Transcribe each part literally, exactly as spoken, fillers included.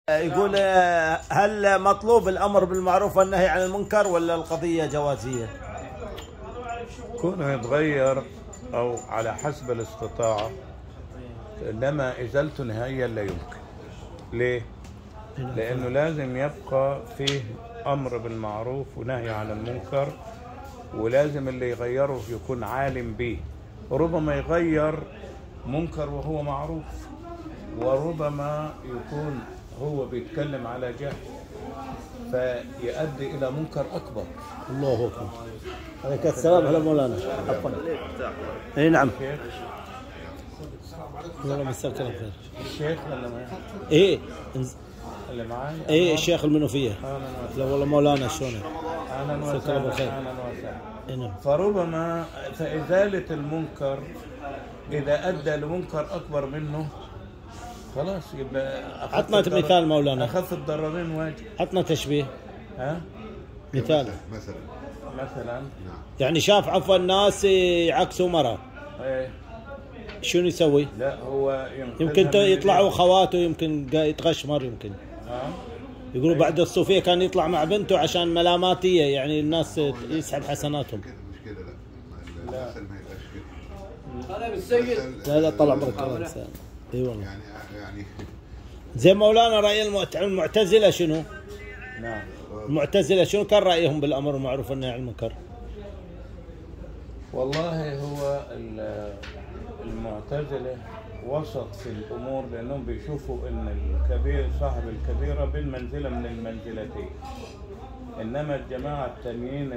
يقول هل مطلوب الأمر بالمعروف والنهي عن المنكر ولا القضية جوازية؟ كونه يتغير أو على حسب الاستطاعة، إنما إزالته نهائيا لا يمكن. ليه؟ لأنه لازم يبقى فيه أمر بالمعروف ونهي عن المنكر، ولازم اللي يغيره يكون عالم به. ربما يغير منكر وهو معروف، وربما يكون هو بيتكلم على جهل فيؤدي إلى منكر أكبر. الله أكبر. عليك السلام على مولانا. عفوا. اي نعم. والله مساك الله خير. الشيخ ولا معي؟ ايه اللي معي؟ ايه الشيخ المنوفية. لا والله مولانا شلونك؟ اهلا وسهلا. اهلا وسهلا. نعم. فربما فإزالة المنكر إذا أدى لمنكر أكبر منه خلاص يبقى. عطنا مثال مولانا. أخف الضررين واجب. عطنا تشبيه. ها؟ مثال. مثلا. مثلا. يعني شاف عفوا الناس يعكسوا مرة. ايه. شنو يسوي؟ لا هو يمكن يطلعوا خواته، يمكن يتغشمر، يمكن. ها؟ يقولوا بعد الصوفية كان يطلع مع بنته عشان ملاماتية، يعني الناس يسحب حسناتهم. مش كده لا. لا. المثل ما يبقاش كده. انا بالسيد. لا لا طلع بركة الله انسان. اي والله. يعني يعني زي مولانا رأي المعتزلة شنو؟ نعم. المعتزلة شنو كان رأيهم بالأمر بالمعروف والنهي عن المنكر؟ والله هو المعتزلة وسط في الأمور، لأنهم بيشوفوا أن الكبير صاحب الكبيرة بين منزلة من المنزلتين. إنما الجماعة التانيين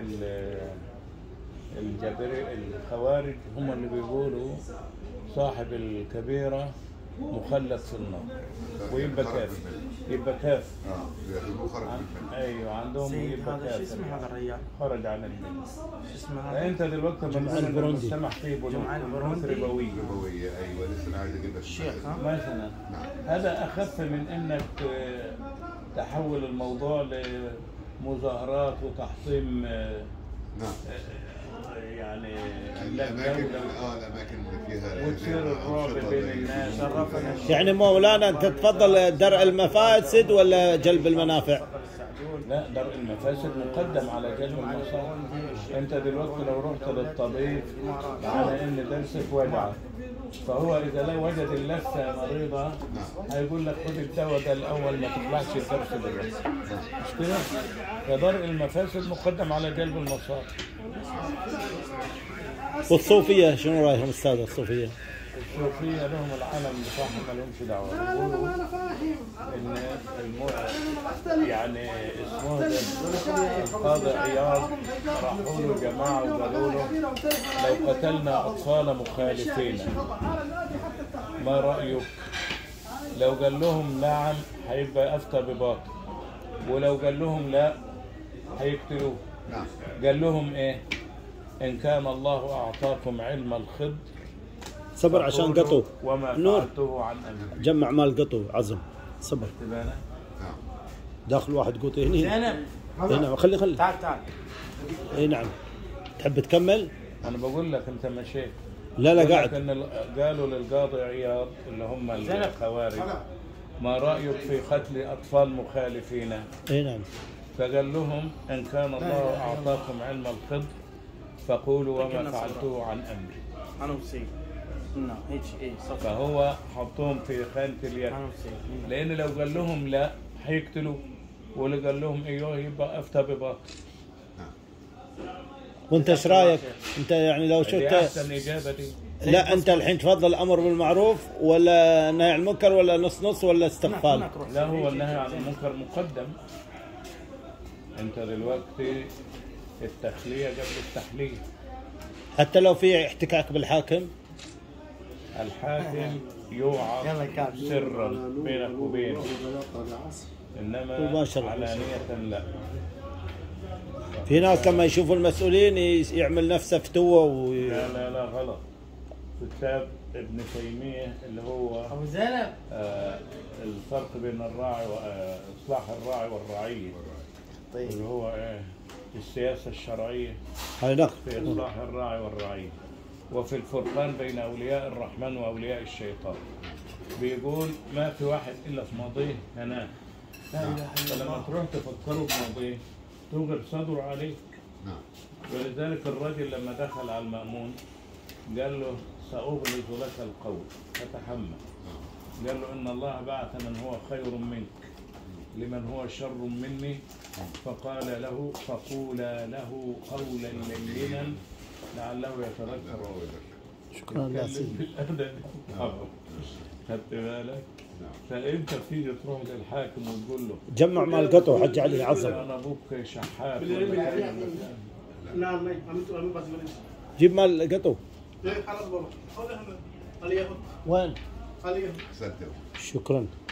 الجبري الخوارج هم اللي بيقولوا صاحب الكبيرة مخلد في النار ويبقى كافر. يبقى كافر. اه يبقى خرج من ايوه عندهم يبقى كافر. شو اسمه هذا الرجال؟ خرج عن المله. شو اسمه هذا؟ فانت دلوقتي بنقول المجتمع فيه بنوك ربويه. ربويه ايوه لسه انا عايز اجيب لك الشيخ ها؟ مثلا هذا اخف من انك تحول الموضوع لمظاهرات وتحطيم. نعم. يعني الاماكن اه الاماكن اللي فيها وتصير الرعب بين الناس. يعني مولانا انت تفضل درء المفاسد ولا جلب المنافع؟ لا، درء المفاسد مقدم على جلب المصالح. انت دلوقتي لو رحت للطبيب على ان درسك وجعك، فهو اذا لو وجد اللثه مريضه هيقول لك خد الدواء ده الاول ما تطلعش الدرس دلوقتي. مش كده؟ فدرء المفاسد مقدم على جلب المصالح. والصوفية شنو رايهم استاذ الصوفية؟ الصوفية لهم العالم بصراحة ما لهمش دعوة. بيقولوا إن المو... يعني اسمه ده القاضي عياض راحوا له جماعة وقالوا له لو قتلنا أطفال مخالفين ما رأيك؟ لو قال لهم نعم هيبقى أفتى بباطل، ولو قال لهم لا هيقتلوه. نعم. قال لهم إيه؟ إن كان الله أعطاكم علم الخضر صبر عشان قطو وما نور فعلته عن أمري. جمع مال قطو عزم صبر. نعم. داخل واحد قطو هنا. زينب. اي نعم خلي خلي. تعال تعال. اي نعم. تحب تكمل؟ أنا بقول لك أنت مشيت. لا لا قاعد. إن قالوا للقاضي عياض اللي هم الخوارج ما رأيك في قتل أطفال مخالفين؟ اي نعم. فقال لهم إن كان الله أعطاكم علم الخضر فقولوا وما فعلته عن أمري. أنا وسيم. نعم هيك إيه صح. فهو حطوهم في خانة اليد، لأن لو قال لهم لا هيقتلوا، واللي قال لهم ايوه يبقى افتى بباطل. وانت ايش رايك؟ انت يعني لو شفت احسن اجابه دي. لا انت الحين تفضل الامر بالمعروف ولا النهي عن المنكر ولا نص نص ولا استغفال؟ لا هو النهي عن المنكر مقدم. انت دلوقتي التخليه قبل التحليه. حتى لو في احتكاك بالحاكم؟ الحاكم يوعظ سرا بينك وبينه، انما علانيه لا. في ناس لما يشوفوا المسؤولين يعمل نفسه فتوه و... لا لا لا غلط. كتاب ابن تيمية اللي هو أبو زينب آه الفرق بين الراعي وإصلاح الراعي والرعية. طيب. اللي هو ايه السياسة الشرعية في إصلاح الراعي والرعية، وفي الفرقان بين أولياء الرحمن وأولياء الشيطان. بيقول ما في واحد إلا في ماضيه هناك فلما تروح تفكروا بموضوع توغر صدره عليك. نعم. ولذلك الرجل لما دخل على المأمون قال له سأغلظ لك القول فتحمل. قال له إن الله بعث من هو خير منك لمن هو شر مني، فقال له فقولا له قولا لينا لعله يتذكر. شكرا يا سيدي. خدت بالك؟ فانت بتيجي تروح للحاكم وتقول له جمع مال قطو حج علي العظم. انا ابوك شحات. نعم. جيب مال قطو. وين؟ احسنت. شكرا.